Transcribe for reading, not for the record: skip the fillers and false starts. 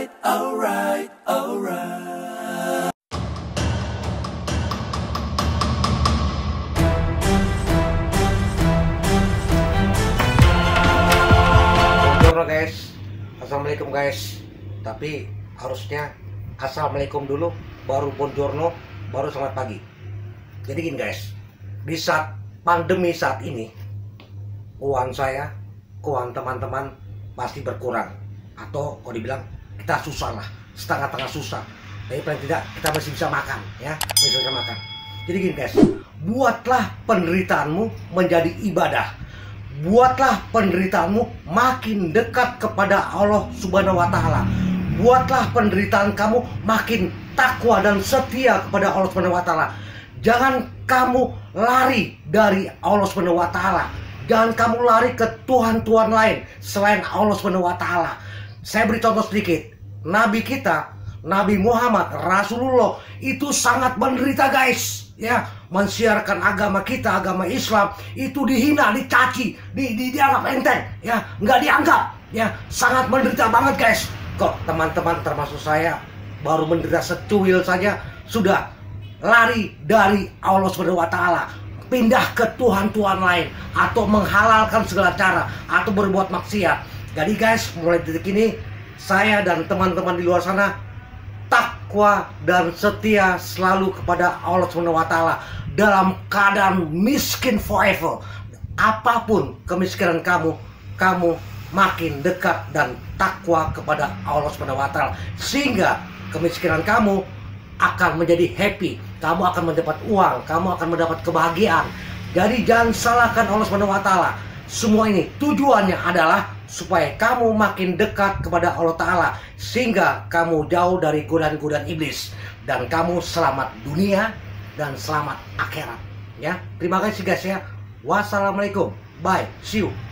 alright. Buongiorno guys, assalamualaikum guys. Tapi harusnya assalamualaikum dulu, baru buongiorno, baru selamat pagi. Jadi gini guys, di saat pandemi saat ini, uang saya, uang teman-teman pasti berkurang. Atau kalau dibilang kita susah lah, setengah-tengah susah. Tapi paling tidak kita masih bisa makan, ya, masih bisa makan. Jadi gini guys, buatlah penderitaanmu menjadi ibadah. Buatlah penderitaanmu makin dekat kepada Allah Subhanahu wa Ta'ala. Buatlah penderitaan kamu makin takwa dan setia kepada Allah Subhanahu wa Ta'ala. Jangan kamu lari dari Allah Subhanahu wa Ta'ala. Jangan kamu lari ke Tuhan-Tuhan lain selain Allah Subhanahu wa Ta'ala. Saya beri contoh sedikit. Nabi kita, Nabi Muhammad Rasulullah itu sangat menderita guys. Ya, mensiarkan agama kita, agama Islam itu dihina, dicaci, dianggap enteng, ya, nggak dianggap, ya, sangat menderita banget guys. Kok teman-teman termasuk saya baru menderita secuil saja sudah lari dari Allah Subhanahu wa Ta'ala, pindah ke Tuhan-Tuhan lain atau menghalalkan segala cara atau berbuat maksiat. Jadi guys, mulai detik ini saya dan teman-teman di luar sana takwa dan setia selalu kepada Allah Subhanahu wa Ta'ala dalam keadaan miskin forever. Apapun kemiskinan kamu, kamu makin dekat dan takwa kepada Allah Subhanahu wa Ta'ala, sehingga kemiskinan kamu akan menjadi happy. Kamu akan mendapat uang, kamu akan mendapat kebahagiaan. Jadi jangan salahkan Allah Subhanahu wa Ta'ala. Semua ini tujuannya adalah supaya kamu makin dekat kepada Allah Ta'ala, sehingga kamu jauh dari godaan-godaan iblis, dan kamu selamat dunia dan selamat akhirat, ya. Terima kasih guys ya. Wassalamualaikum. Bye. See you.